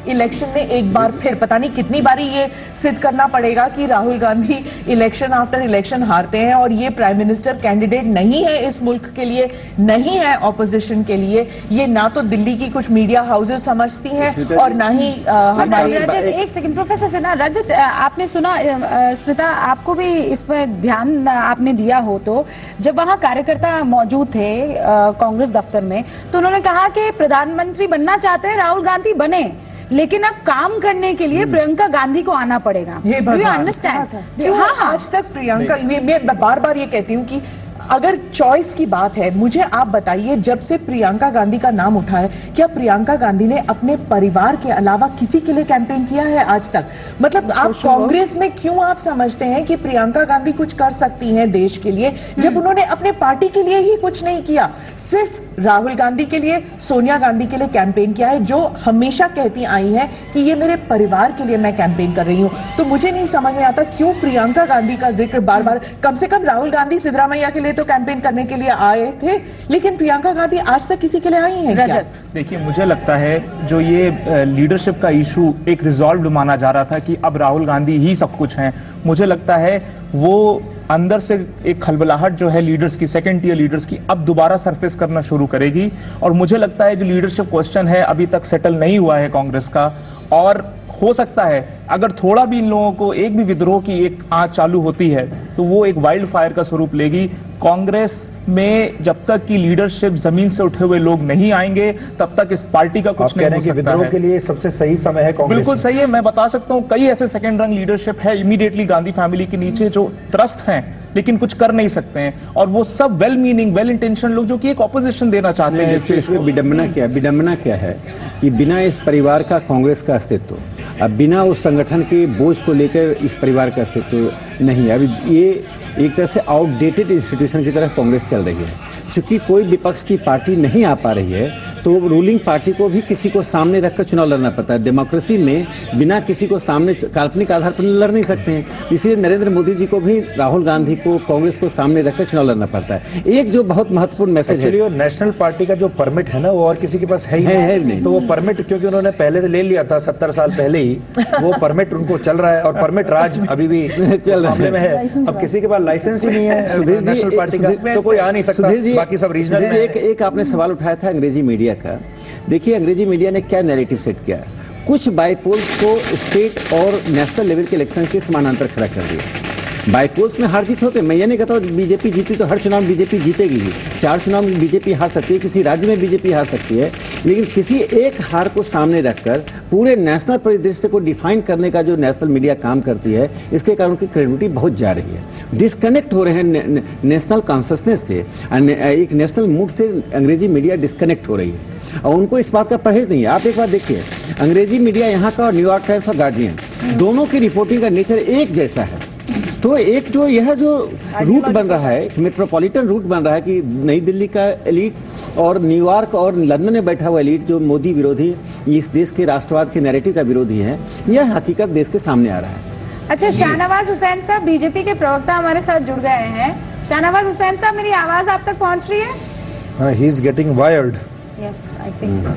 इलेक्शन में एक बार फिर, पता नहीं कितनी बारी ये सिद्ध करना पड़ेगा कि Rahul Gandhi election after election हारते हैं और ये प्राइम मिनिस्टर कैंडिडेट नहीं है इस मुल्क के लिए, नहीं है ऑपोजिशन के लिए। ये ना तो दिल्ली की कुछ मीडिया हाउसेस समझती हैं और ना ही हमारे। रजत, एक सेकंड प्रोफेसर सिन्हा, रजत आपने सुना, स्मिता आपको भी इस पर ध्यान आपने दिया हो तो, जब वहां कार्यकर्ता मौजूद थे कांग्रेस दफ्तर में, तो उन्होंने कहा कि प्रधानमंत्री बनना चाहते हैं राहुल गांधी बने, लेकिन अब काम करने के लिए प्रियंका गांधी को आना पड़ेगा। ये अंडरस्टैंड? हाँ, आज तक प्रियंका, मैं बार बार ये कहती हूँ कि अगर चॉइस की बात है, मुझे आप बताइए, जब से प्रियंका गांधी का नाम उठा है, क्या प्रियंका गांधी ने अपने परिवार के अलावा किसी के लिए कैंपेन किया है आज तक? मतलब आप कांग्रेस में क्यों आप समझते हैं कि प्रियंका गांधी कुछ कर सकती हैं देश के लिए, जब उन्होंने अपने पार्टी के लिए ही कुछ नहीं किया, सिर्फ राहुल गांधी के लिए, सोनिया गांधी के लिए कैंपेन किया है, जो हमेशा कहती आई है कि ये मेरे परिवार के लिए मैं कैंपेन कर रही हूँ। तो मुझे नहीं समझ में आता क्यों प्रियंका गांधी का जिक्र बार बार। कम से कम राहुल गांधी सिद्धरामैया के लिए तो कैंपेन करने के लिए आए थे, लेकिन प्रियंका गांधी आज तक किसी के लिए आई हैं? रजत, देखिए, मुझे लगता है जो ये लीडरशिप का इशू एक रिजॉल्व माना जा रहा था कि अब राहुल गांधी ही सब कुछ हैं, मुझे लगता है वो अंदर से एक खलबलाहट जो है लीडर्स की, सेकंड टियर लीडर्स की, अब दोबारा सरफेस करना शुरू करेगी। और मुझे लगता है जो लीडरशिप क्वेश्चन है अभी तक सेटल नहीं हुआ है कांग्रेस का, और हो सकता है अगर थोड़ा भी इन लोगों को एक भी विद्रोह की एक आंच चालू होती है तो वो एक वाइल्ड फायर का स्वरूप लेगी। कांग्रेस में जब तक की लीडरशिप जमीन से उठे हुए लोग नहीं आएंगे तब तक इस पार्टी का कुछ नहीं हो सकता विद्रोह है। के लिए सबसे सही समय है कांग्रेस। बिल्कुल सही है, मैं बता सकता हूं कई ऐसे सेकंड रंग लीडरशिप है इमीडिएटली गांधी फैमिली के नीचे जो त्रस्त हैं लेकिन कुछ कर नहीं सकते हैं, और वो सब वेल मीनिंग, वेल इंटेंशन लोग जो कि एक ऑपोजिशन देना चाहते हैं। इसमें विडंबना क्या है कि बिना इस परिवार का कांग्रेस का अस्तित्व, अब बिना उस संगठन के बोझ को लेकर इस परिवार का अस्तित्व नहीं है। अभी ये एक तरह से आउटडेटेड इंस्टीट्यूशन की तरफ कांग्रेस चल रही है। चूंकि कोई विपक्ष की पार्टी नहीं आ पा रही है तो रूलिंग पार्टी को भी किसी को सामने रखकर चुनाव लड़ना पड़ता है। डेमोक्रेसी में बिना किसी को सामने काल्पनिक आधार पर लड़ नहीं सकते हैं, इसलिए नरेंद्र मोदी जी को भी राहुल गांधी को, कांग्रेस को सामने रखकर चुनाव लड़ना पड़ता है। एक जो बहुत महत्वपूर्ण मैसेज है, नेशनल पार्टी का जो परमिट है ना वो और किसी के पास है ही नहीं। तो वो परमिट क्योंकि उन्होंने पहले से ले लिया था 70 साल पहले ही, वो परमिट उनको चल रहा है और परमिट राज अभी भी चल रहा है। अब किसी के पास लाइसेंस ही नहीं है नेशनल पार्टी का, तो कोई आ नहीं सकता। बाकी सब रीजनल में। एक आपने सवाल उठाया था अंग्रेजी मीडिया का। देखिए अंग्रेजी मीडिया ने क्या नैरेटिव सेट किया, कुछ बाईपोल्स को स्टेट और नेशनल लेवल के इलेक्शन के समानांतर खड़ा कर दिया। बाईपोल्स में हार जीत होते, मैं ये नहीं कहता बीजेपी जीती तो हर चुनाव में बीजेपी जीतेगी ही, 4 चुनाव में बीजेपी हार सकती है, किसी राज्य में बीजेपी हार सकती है, लेकिन किसी एक हार को सामने रखकर पूरे नेशनल परिदृश्य को डिफाइन करने का जो नेशनल मीडिया काम करती है, इसके कारण उनकी क्रेडिबिलिटी बहुत जा रही है। डिस्कनेक्ट हो रहे हैं नेशनल कॉन्शसनेस से, एक नेशनल मूड से अंग्रेजी मीडिया डिस्कनेक्ट हो रही है और उनको इस बात का परहेज नहीं है। आप एक बात देखिए, अंग्रेजी मीडिया यहाँ का और न्यूयॉर्क टाइम्स और गार्जियन दोनों की रिपोर्टिंग का नेचर एक जैसा है। तो एक जो यह जो रूट बन रहा है, मेट्रोपॉलिटन रूट बन रहा है कि नई दिल्ली का एलिट और न्यूयॉर्क और लंदन में बैठा हुआ एलिट जो मोदी विरोधी, इस देश के राष्ट्रवाद के नैरेटिव का विरोधी है, यह हकीकत देश के सामने आ रहा है। अच्छा, शाहनवाज हुसैन साहब बीजेपी के प्रवक्ता हमारे साथ जुड़ गए हैं। शाहनवाज हुसैन साहब, मेरी आवाज आप तक पहुंच रही है? He is getting wired. Yes, I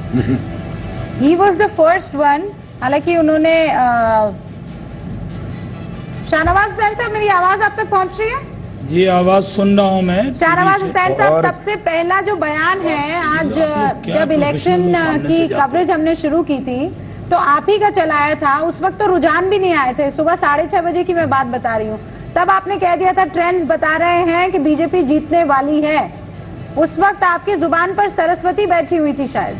think he was the first one. हालांकि उन्होंने शाहनवाज हुसैन साहब, मेरी आवाज आप तक पहुंच रही है? जी, आवाज सुन रहा हूं मैं। शाहनवाज हुसैन साहब, सबसे पहला जो बयान है आज जब इलेक्शन की कवरेज हमने शुरू की थी तो आप ही का चलाया था। उस वक्त तो रुझान भी नहीं आए थे, सुबह 6:30 बजे की मैं बात बता रही हूँ। तब आपने कह दिया था ट्रेंड्स बता रहे हैं कि बीजेपी जीतने वाली है। उस वक्त आपकी जुबान पर सरस्वती बैठी हुई थी शायद।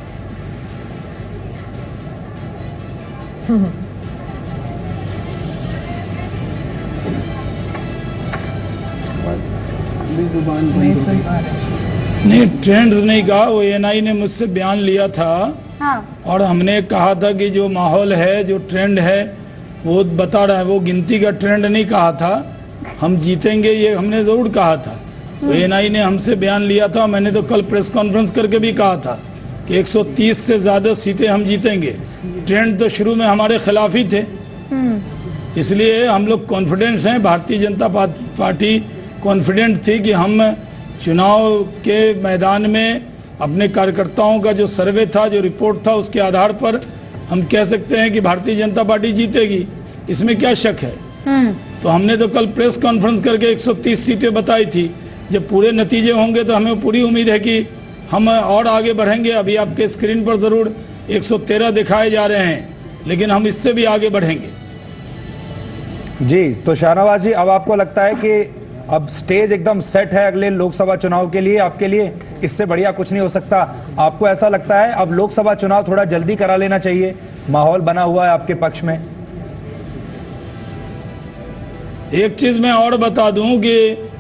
नहीं, ट्रेंड्स नहीं कहा, वो एएनआई ने मुझसे बयान लिया था। हाँ। और हमने कहा था कि जो माहौल है, जो ट्रेंड है वो बता रहा है, वो गिनती का ट्रेंड नहीं कहा था। हम जीतेंगे ये हमने जरूर कहा था। तो एएनआई ने हमसे बयान लिया था। मैंने तो कल प्रेस कॉन्फ्रेंस करके भी कहा था कि 130 से ज्यादा सीटें हम जीतेंगे। ट्रेंड तो शुरू में हमारे खिलाफ ही थे, इसलिए हम लोग कॉन्फिडेंस हैं। भारतीय जनता पार्टी कॉन्फिडेंट थी कि हम चुनाव के मैदान में अपने कार्यकर्ताओं का जो सर्वे था, जो रिपोर्ट था, उसके आधार पर हम कह सकते हैं कि भारतीय जनता पार्टी जीतेगी, इसमें क्या शक है। तो हमने तो कल प्रेस कॉन्फ्रेंस करके 130 सीटें बताई थी। जब पूरे नतीजे होंगे तो हमें पूरी उम्मीद है कि हम और आगे बढ़ेंगे। अभी आपके स्क्रीन पर ज़रूर 113 दिखाए जा रहे हैं, लेकिन हम इससे भी आगे बढ़ेंगे। जी, तो शाहनवाज जी, अब आपको लगता है कि अब स्टेज एकदम सेट है अगले लोकसभा चुनाव के लिए? आपके लिए इससे बढ़िया कुछ नहीं हो सकता। आपको ऐसा लगता है अब लोकसभा चुनाव थोड़ा जल्दी करा लेना चाहिए? माहौल बना हुआ है आपके पक्ष में? एक चीज मैं और बता दूं कि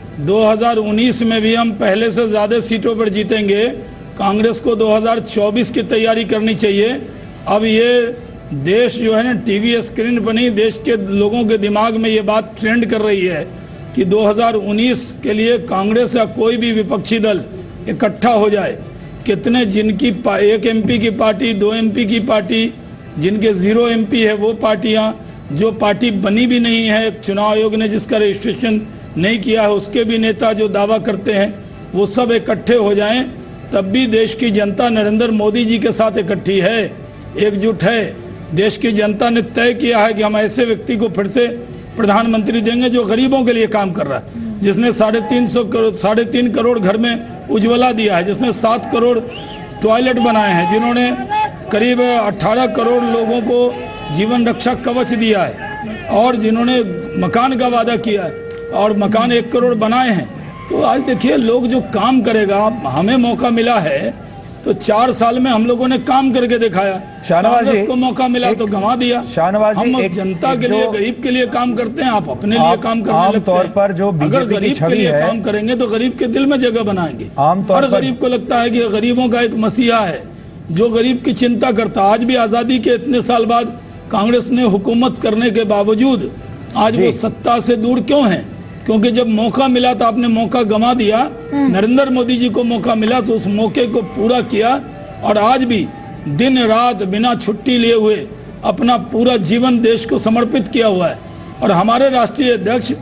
2019 में भी हम पहले से ज्यादा सीटों पर जीतेंगे। कांग्रेस को 2024 की तैयारी करनी चाहिए। अब ये देश जो है ना, टीवी स्क्रीन पर नहीं, देश के लोगों के दिमाग में ये बात ट्रेंड कर रही है कि 2019 के लिए कांग्रेस या कोई भी विपक्षी दल इकट्ठा हो जाए। कितने जिनकी एक एमपी की पार्टी, 2 एमपी की पार्टी, जिनके 0 एमपी है वो पार्टियां, जो पार्टी बनी भी नहीं है, चुनाव आयोग ने जिसका रजिस्ट्रेशन नहीं किया है उसके भी नेता जो दावा करते हैं, वो सब इकट्ठे हो जाएं, तब भी देश की जनता नरेंद्र मोदी जी के साथ इकट्ठी है, एकजुट है। देश की जनता ने तय किया है कि हम ऐसे व्यक्ति को फिर से प्रधानमंत्री देंगे जो गरीबों के लिए काम कर रहा है, जिसने 3.5 करोड़ घर में उज्ज्वला दिया है, जिसने 7 करोड़ टॉयलेट बनाए हैं, जिन्होंने करीब 18 करोड़ लोगों को जीवन रक्षा कवच दिया है, और जिन्होंने मकान का वादा किया है और मकान 1 करोड़ बनाए हैं। तो आज देखिए, लोग जो काम करेगा, हमें मौका मिला है तो 4 साल में हम लोगों ने काम करके दिखाया। शाहनवाज जी को मौका मिला तो गंवा दिया। शाहनवाज जी, हम जनता के लिए, गरीब के लिए काम करते हैं, आप अपने लिए काम करने लगते हैं। आमतौर पर जो बीजेपी की छवि है, काम करेंगे तो गरीब के दिल में जगह बनाएंगे। आमतौर पर गरीब को लगता है कि गरीबों का एक मसीहा है जो गरीब की चिंता करता। आज भी आजादी के इतने साल बाद कांग्रेस ने हुकूमत करने के बावजूद आज वो सत्ता से दूर क्यों है? क्योंकि जब मौका मिला तो आपने मौका गंवा दिया। नरेंद्र मोदी जी को मौका मिला तो उस मौके को पूरा किया, और आज भी दिन रात बिना छुट्टी लिए हुए अपना पूरा जीवन देश को समर्पित किया हुआ है। और हमारे राष्ट्रीय अध्यक्ष,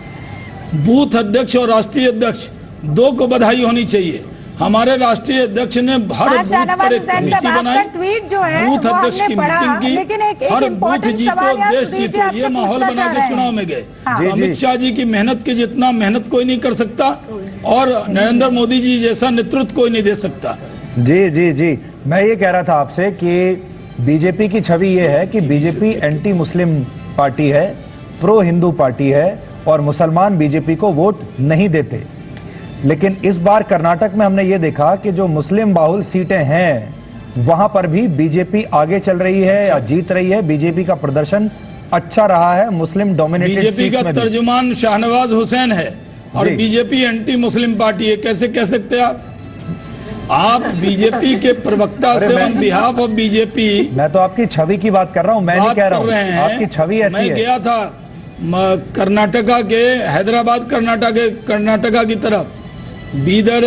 बूथ अध्यक्ष और राष्ट्रीय अध्यक्ष 2 को बधाई होनी चाहिए। हमारे राष्ट्रीय अध्यक्ष ने हर बूथ पर एक कमेटी बनाई, बूथ अध्यक्ष की मीटिंग की, हर बूथ जीतो देश जीतो, ये माहौल बना के चुनाव में गए। अमित शाह जी की मेहनत के जितना मेहनत कोई नहीं कर सकता, और नरेंद्र मोदी जी जैसा नेतृत्व कोई नहीं दे सकता। जी जी जी, मैं ये कह रहा था आपसे कि बीजेपी की छवि ये है कि बीजेपी एंटी मुस्लिम पार्टी है, प्रो हिंदू पार्टी है, और मुसलमान बीजेपी को वोट नहीं देते। लेकिन इस बार कर्नाटक में हमने ये देखा कि जो मुस्लिम बाहुल सीटें हैं वहां पर भी बीजेपी आगे चल रही है या जीत रही है। बीजेपी का प्रदर्शन अच्छा रहा है मुस्लिम डोमिनेटेड सीट्स में। बीजेपी का तर्जुमान शाहनवाज हुसैन है और बीजेपी एंटी मुस्लिम पार्टी है, कैसे कह सकते हैं आप बीजेपी के प्रवक्ता से ऑन बिहाफ ऑफ बीजेपी। मैं तो आपकी छवि की बात कर रहा हूं, मैं नहीं कह रहा हूं आपकी छवि ऐसी है। मैं गया था कर्नाटका के, हैदराबाद कर्नाटका की तरफ, बीदर,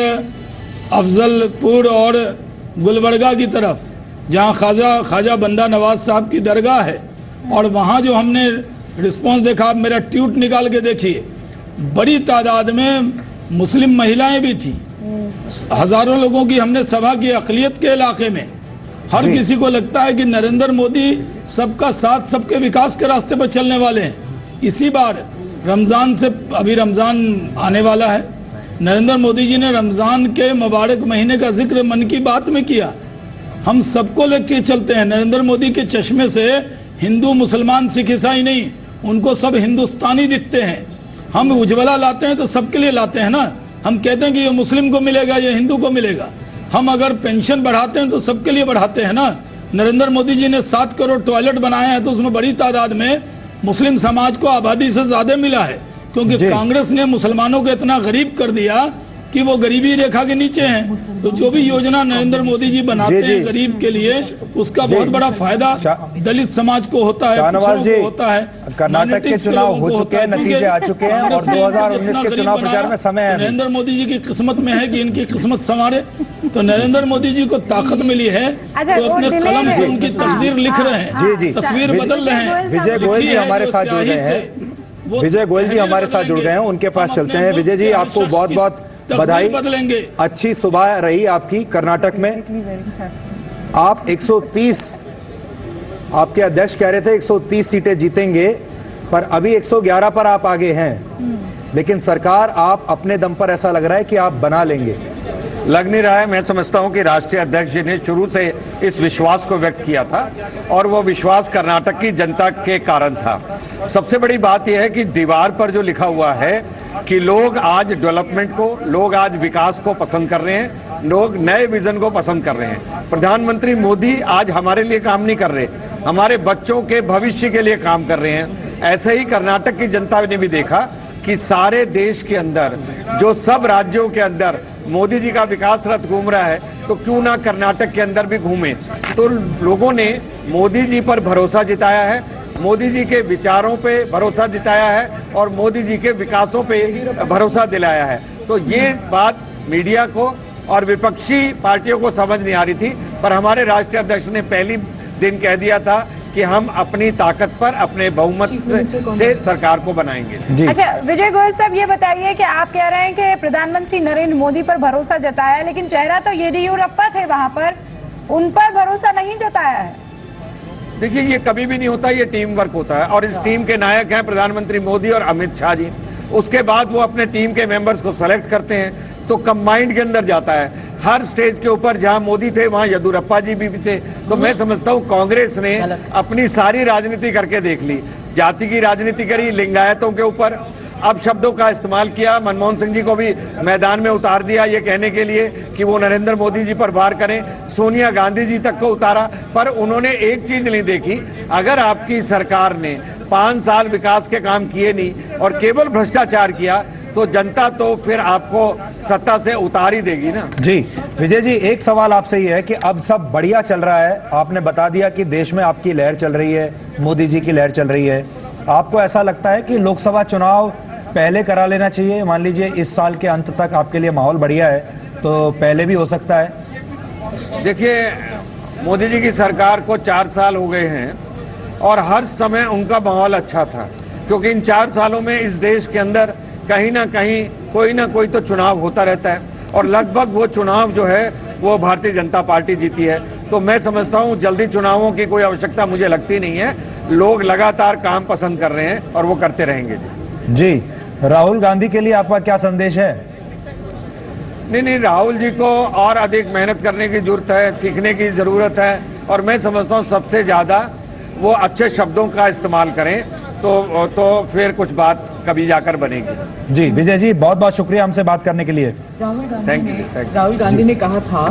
अफजलपुर और गुलबर्गा की तरफ, जहां ख्वाजा बंदा नवाज साहब की दरगाह है, और वहां जो हमने रिस्पांस देखा, आप मेरा ट्वीट निकाल के देखिए, बड़ी तादाद में मुस्लिम महिलाएं भी थी। हजारों लोगों की हमने सभा की, अक़लियत के इलाके में। हर किसी को लगता है कि नरेंद्र मोदी सबका साथ, सबके विकास के रास्ते पर चलने वाले हैं। इसी बार रमज़ान से, अभी रमज़ान आने वाला है, नरेंद्र मोदी जी ने रमज़ान के मुबारक महीने का जिक्र मन की बात में किया। हम सबको लेके चलते हैं। नरेंद्र मोदी के चश्मे से हिंदू, मुसलमान, सिख, ईसाई नहीं, उनको सब हिंदुस्तानी दिखते हैं। हम उज्ज्वला लाते हैं तो सबके लिए लाते हैं ना। हम कहते हैं कि ये मुस्लिम को मिलेगा, ये हिंदू को मिलेगा। हम अगर पेंशन बढ़ाते हैं तो सबके लिए बढ़ाते हैं ना। नरेंद्र मोदी जी ने 7 करोड़ टॉयलेट बनाए हैं, तो उसमें बड़ी तादाद में मुस्लिम समाज को आबादी से ज्यादा मिला है, क्योंकि कांग्रेस ने मुसलमानों को इतना गरीब कर दिया कि वो गरीबी रेखा के नीचे हैं। तो जो भी योजना नरेंद्र मोदी जी बनाते हैं गरीब के लिए, उसका बहुत बड़ा फायदा दलित समाज को होता है, शाहनवाज जी, होता है। कर्नाटक के चुनाव हो चुके हैं, नतीजे आ चुके हैं, और 2019 के चुनाव प्रचार में समय है। नरेंद्र मोदी जी की किस्मत में है कि इनकी किस्मत संवारे। तो नरेंद्र मोदी जी को ताकत मिली है, तो अपने कलम से उनकी तकदीर लिख रहे हैं, जी जी, तस्वीर बदल रहे हैं। विजय गोयल जी हमारे साथ जुड़ गए हैं, विजय गोयल जी हमारे साथ जुड़ गए हैं, उनके पास चलते हैं। विजय जी, आपको बहुत बहुत बधाई, अच्छी सुबह रही आपकी कर्नाटक में। आप 130 आपके अध्यक्ष कह रहे थे 130 सीटें जीतेंगे, पर अभी 111 पर आप आगे हैं, लेकिन सरकार आप अपने दम पर ऐसा लग रहा है कि आप बना लेंगे। लग नहीं रहा है। मैं समझता हूं कि राष्ट्रीय अध्यक्ष जी ने शुरू से इस विश्वास को व्यक्त किया था और वो विश्वास कर्नाटक की जनता के कारण था। सबसे बड़ी बात यह है कि दीवार पर जो लिखा हुआ है कि लोग आज डेवलपमेंट को, लोग आज विकास को पसंद कर रहे हैं, लोग नए विजन को पसंद कर रहे हैं। प्रधानमंत्री मोदी आज हमारे लिए काम नहीं कर रहे, हमारे बच्चों के भविष्य के लिए काम कर रहे हैं। ऐसे ही कर्नाटक की जनता ने भी देखा कि सारे देश के अंदर, जो सब राज्यों के अंदर मोदी जी का विकास रथ घूम रहा है, तो क्यों ना कर्नाटक के अंदर भी घूमे। तो लोगों ने मोदी जी पर भरोसा जताया है, मोदी जी के विचारों पे भरोसा जताया है और मोदी जी के विकासों पे भरोसा दिलाया है। तो ये बात मीडिया को और विपक्षी पार्टियों को समझ नहीं आ रही थी, पर हमारे राष्ट्रीय अध्यक्ष ने पहली दिन कह दिया था कि हम अपनी ताकत पर, अपने बहुमत से सरकार को बनाएंगे। अच्छा विजय गोयल साहब, ये बताइए कि आप कह रहे हैं कि प्रधानमंत्री नरेंद्र मोदी पर भरोसा जताया, लेकिन चेहरा तो येदियुरप्पा थे वहां पर, उन पर भरोसा नहीं जताया है। देखिए, ये कभी भी नहीं होता, ये टीम वर्क होता है और इस टीम के नायक हैं प्रधानमंत्री मोदी और अमित शाह जी। उसके बाद वो अपने टीम के मेंबर्स को सेलेक्ट करते हैं, तो कंबाइंड के अंदर जाता है। हर स्टेज के ऊपर जहां मोदी थे वहां येदियुरप्पा जी भी थे। तो मैं समझता हूं कांग्रेस ने अपनी सारी राजनीति करके देख ली। जाति की राजनीति करी, लिंगायतों के ऊपर अब शब्दों का इस्तेमाल किया। मनमोहन सिंह जी को भी मैदान में उतार दिया ये कहने के लिए कि वो नरेंद्र मोदी जी पर वार करें। सोनिया गांधी जी तक को उतारा, पर उन्होंने एक चीज नहीं देखी, अगर आपकी सरकार ने 5 साल विकास के काम किए नहीं और केवल भ्रष्टाचार किया, तो जनता तो फिर आपको सत्ता से उतार ही देगी ना। जी विजय जी, एक सवाल आपसे ये है कि अब सब बढ़िया चल रहा है, आपने बता दिया कि देश में आपकी लहर चल रही है, मोदी जी की लहर चल रही है। आपको ऐसा लगता है कि लोकसभा चुनाव पहले करा लेना चाहिए? मान लीजिए इस साल के अंत तक आपके लिए माहौल बढ़िया है, तो पहले भी हो सकता है। देखिए, मोदी जी की सरकार को 4 साल हो गए हैं और हर समय उनका माहौल अच्छा था, क्योंकि इन 4 सालों में इस देश के अंदर कहीं ना कोई तो चुनाव होता रहता है और लगभग वो चुनाव जो है वो भारतीय जनता पार्टी जीती है। तो मैं समझता हूँ जल्दी चुनावों की कोई आवश्यकता मुझे लगती नहीं है। लोग लगातार काम पसंद कर रहे हैं और वो करते रहेंगे। जी, राहुल गांधी के लिए आपका क्या संदेश है? नहीं, राहुल जी को और अधिक मेहनत करने की जरूरत है, सीखने की जरूरत है और मैं समझता हूँ सबसे ज्यादा वो अच्छे शब्दों का इस्तेमाल करें तो फिर कुछ बात कभी जाकर बनेगी। जी विजय जी, बहुत बहुत शुक्रिया हमसे बात करने के लिए। राहुल गांधी ने कहा था,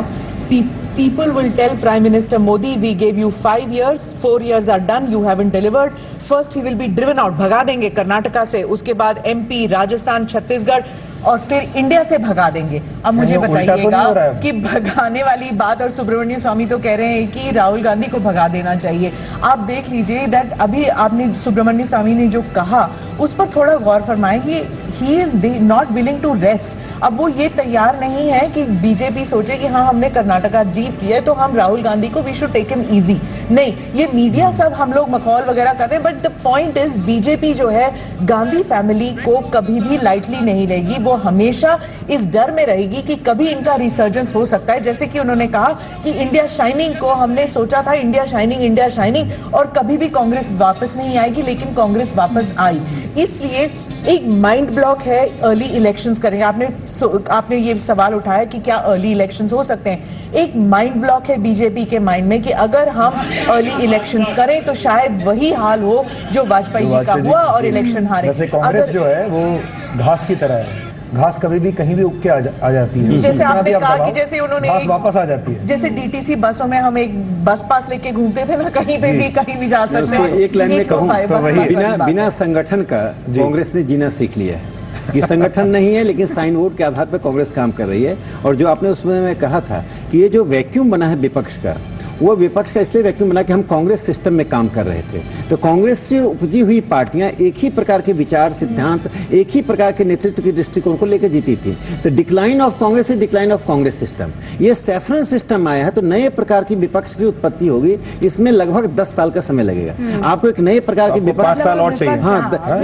people will tell Prime Minister Modi, we gave you 5 years, 4 years are done, you haven't delivered. First he will be driven out, भगा देंगे कर्नाटका से, उसके बाद MP, राजस्थान, छत्तीसगढ़ और फिर इंडिया से भगा देंगे। अब मुझे बताइएगा कि भगाने वाली बात, और सुब्रमण्य स्वामी तो कह रहे हैं कि राहुल गांधी को भगा देना चाहिए। आप देख लीजिए दैट अभी आपने सुब्रमण्य स्वामी ने जो कहा उस पर थोड़ा गौर फरमाएं कि he is not willing to rest. अब वो ये तैयार नहीं है कि बीजेपी सोचे कि हाँ हमने कर्नाटका जीत लिया है तो हम राहुल गांधी को we should take him easy. नहीं, ये मीडिया सब हम लोग मखौल वगैरह कर रहे हैं, but the point is BJP जो है गांधी फैमिली को कभी भी लाइटली नहीं लेगी। वो हमेशा इस डर में रहेगी कि कभी इनका रिसर्जेंस हो सकता है। जैसे कि उन्होंने कहा कि इंडिया शाइनिंग को हमने सोचा था इंडिया शाइनिंग और कभी भी कांग्रेस वापस नहीं आएगी, लेकिन कांग्रेस वापस आई। इसलिए एक माइंड ब्लॉक है, अर्ली इलेक्शंस करेंगे। आपने ये सवाल उठाया कि क्या अर्ली इलेक्शंस हो सकते हैं। एक माइंड ब्लॉक है बीजेपी के माइंड में कि अगर हम अर्ली इलेक्शंस करें तो शायद वही हाल हो जो वाजपेयी जी का हुआ और इलेक्शन हारे। जैसे कांग्रेस जो है वो घास की तरह है, घास कभी भी कहीं भी उग के आ जाती है। जैसे आपने कहा कि जैसे उन्होंने घास वापस आ जाती है। जैसे डीटीसी बसों में हम एक बस पास लेके घूमते थे ना, कहीं पे भी कहीं भी जा सकते हैं। एक लाइन में कहूं तो बिना संगठन का कांग्रेस ने जीना सीख लिया है कि संगठन नहीं है, लेकिन साइन वोट के आधार पर कांग्रेस काम कर रही है। और जो आपने उसमें में कहा था कि ये जो वैक्यूम बना है विपक्ष का, वो विपक्ष का इसलिए वैक्यूम बना कि हम कांग्रेस सिस्टम में काम कर रहे थे। तो कांग्रेस से उपजी हुई पार्टियां एक ही प्रकार के विचार, सिद्धांत, एक ही प्रकार के नेतृत्व के दृष्टिकोण को लेकर जीती थी। तो decline of Congress is decline of Congress system. ये सैफरन सिस्टम आया है तो नए प्रकार की विपक्ष की उत्पत्ति होगी। इसमें लगभग 10 साल का समय लगेगा। आपको एक नए प्रकार की विपक्ष 5 साल और चाहिए। हाँ,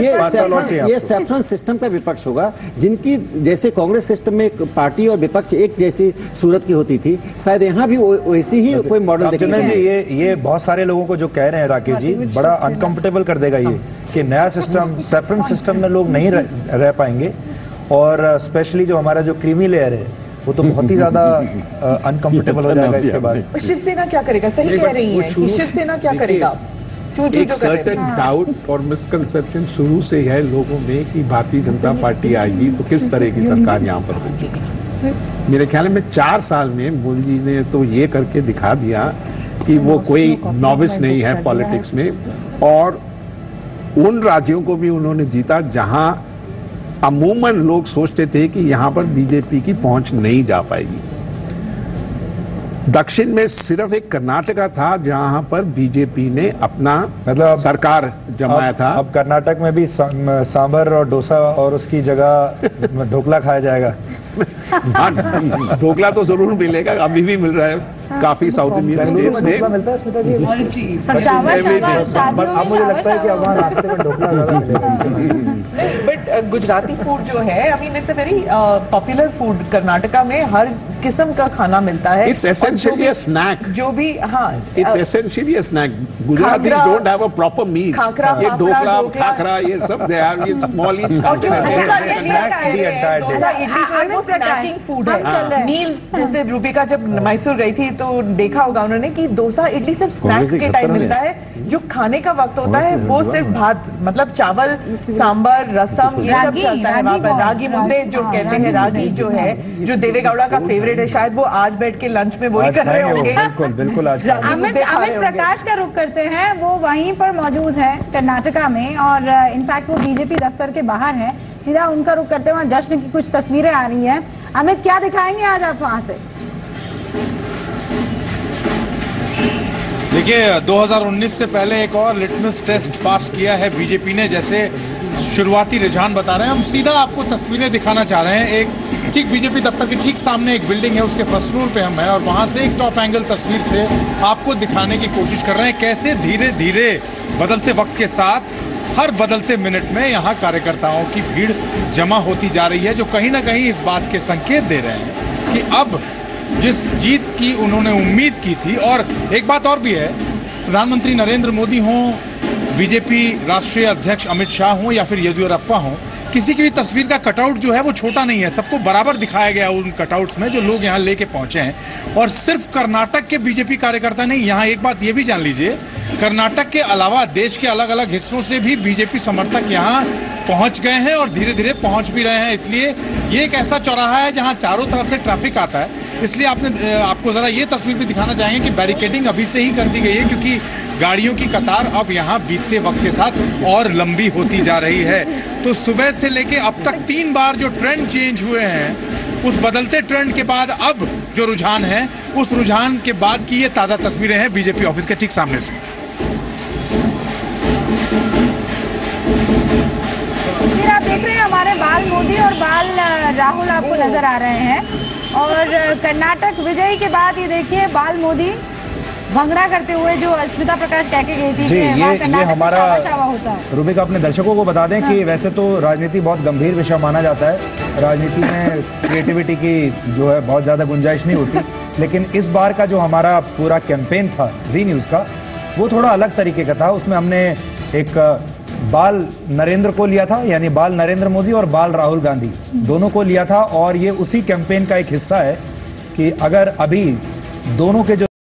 ये सैफरन सिस्टम का विपक्ष होगा, जिनकी जैसे कांग्रेस सिस्टम में पार्टी और विपक्ष एक जैसी सूरत की होती थी, शायद यहाँ भी वैसी ही कोई मॉडल रामचंद्रन जी, ये बहुत सारे लोगों को जो कह रहे हैं राकेश जी, बड़ा अनकंफर्टेबल कर देगा ये कि नया सिस्टम, सेफरन सिस्टम में लोग नहीं रह पाएंगे, और स्पेशली जो हमारा जो क्रीमी लेयर है वो तो बहुत ही ज्यादा अनकंफर्टेबल हो जाएगा इसके बाद। शिवसेना क्या करेगा? सही कह रही है कि शिवसेना क्या करेगा? एक सर्टेन डाउट और मिसकंसेप्शन शुरू से है लोगों में कि भारतीय जनता पार्टी आएगी तो किस तरह की सरकार यहाँ पर होगी। मेरे ख्याल में 4 साल में मोदी जी ने तो ये करके दिखा दिया कि वो कोई नॉविस नहीं है पॉलिटिक्स में, और उन राज्यों को भी उन्होंने जीता जहां अमूमन लोग सोचते थे कि यहां पर बीजेपी की पहुंच नहीं जा पाएगी। दक्षिण में सिर्फ एक कर्नाटका था जहां पर बीजेपी ने अपना मतलब सरकार जमाया था। अब कर्नाटक में भी सांभर और डोसा और उसकी जगह ढोकला खाया जाएगा। हाँ, ढोकला तो जरूर मिलेगा, अभी भी मिल रहा है काफी साउथ इंडियन स्टेट्स में। अब मुझे लगता है कि अब वहाँ रास्ते में ढोकला ज़्यादा मिलेगा। बट गुजराती फूड जो है, I mean it's a very popular food. Karnataka में हर किस्म का खाना मिलता है। It's essentially a snack. जो भी, हाँ, it's essentially a snack. Gujarati don't have a proper meal. ये ढोकला, खाखरा, ये सब दे हैव ये स्मॉल ईच। और जो डोसा इडली जो है वो स्नैकिंग फूड है। मील्स, जैसे रूबिका जब मैसूर गई थी तो देखा होगा उन्होंने कि डोसा इडली सिर्फ स्नैक के टाइम मिलता है। जो खाने का वक्त होता है वो सिर्फ भात, मतलब चावल, सांबर, रसम, ये सब चलता है वहाँ पर। रागी मुद्दे जो कहते हैं, रागी जो है, जो देवेगौड़ा का फेवरेट है, शायद वो आज बैठ के लंच में वही कर रहे होंगे। बिल्कुल बिल्कुल। आज अमित प्रकाश का रुख करते हैं, वो वहीं पर मौजूद है कर्नाटका में, और इनफैक्ट वो बीजेपी दफ्तर के बाहर है। सीधा उनका रुख करते हैं, वहाँ जश्न की कुछ तस्वीरें आ रही हैं। अमित, क्या दिखाएंगे आज आप वहाँ से? देखिए, 2019 से पहले एक और लिटमस टेस्ट पास किया है बीजेपी ने। जैसे शुरुआती रुझान बता रहे हैं, हम सीधा आपको तस्वीरें दिखाना चाह रहे हैं। एक ठीक बीजेपी दफ्तर के ठीक सामने एक बिल्डिंग है, उसके फर्स्ट फ्लोर पे हम हैं, और वहां से एक टॉप एंगल तस्वीर से आपको दिखाने की कोशिश कर रहे हैं कैसे धीरे धीरे बदलते वक्त के साथ हर बदलते मिनट में यहाँ कार्यकर्ताओं की भीड़ जमा होती जा रही है, जो कहीं ना कहीं इस बात के संकेत दे रहे हैं कि अब जिस जीत की उन्होंने उम्मीद की थी। और एक बात और भी है, प्रधानमंत्री नरेंद्र मोदी हों, बीजेपी राष्ट्रीय अध्यक्ष अमित शाह हों या फिर येदियुरप्पा हों, किसी की भी तस्वीर का कटआउट जो है वो छोटा नहीं है। सबको बराबर दिखाया गया उन कटआउट्स में जो लोग यहाँ लेके पहुंचे हैं। और सिर्फ कर्नाटक के बीजेपी कार्यकर्ता नहीं, यहाँ एक बात ये भी जान लीजिए, कर्नाटक के अलावा देश के अलग अलग हिस्सों से भी बीजेपी समर्थक यहाँ पहुंच गए हैं और धीरे धीरे पहुंच भी रहे हैं। इसलिए ये एक ऐसा चौराहा है जहां चारों तरफ से ट्रैफिक आता है। इसलिए आपको जरा ये तस्वीर भी दिखाना चाहेंगे कि बैरिकेडिंग अभी से ही कर दी गई है, क्योंकि गाड़ियों की कतार अब यहाँ बीतते वक्त के साथ और लंबी होती जा रही है। तो सुबह से लेके अब तक 3 बार जो ट्रेंड चेंज हुए हैं, उस बदलते ट्रेंड के बाद अब जो रुझान है, उस रुझान के बाद की ये ताज़ा तस्वीरें हैं बीजेपी ऑफिस के ठीक सामने से। फिर आप देख रहे हैं हमारे बाल मोदी और बाल राहुल आपको नजर आ रहे हैं, और कर्नाटक विजयी के बाद ये देखिए बाल मोदी भंगड़ा करते हुए, जो स्मिता प्रकाश कह के गई थी कि ये हमारा होता है। रूबिका, अपने दर्शकों को बता दें कि वैसे तो राजनीति बहुत गंभीर विषय माना जाता है, राजनीति में क्रिएटिविटी की जो है बहुत ज़्यादा गुंजाइश नहीं होती, लेकिन इस बार का जो हमारा पूरा कैंपेन था जी न्यूज़ का, वो थोड़ा अलग तरीके का था। उसमें हमने एक बाल नरेंद्र को लिया था, यानी बाल नरेंद्र मोदी और बाल राहुल गांधी दोनों को लिया था, और ये उसी कैंपेन का एक हिस्सा है कि अगर अभी दोनों के जो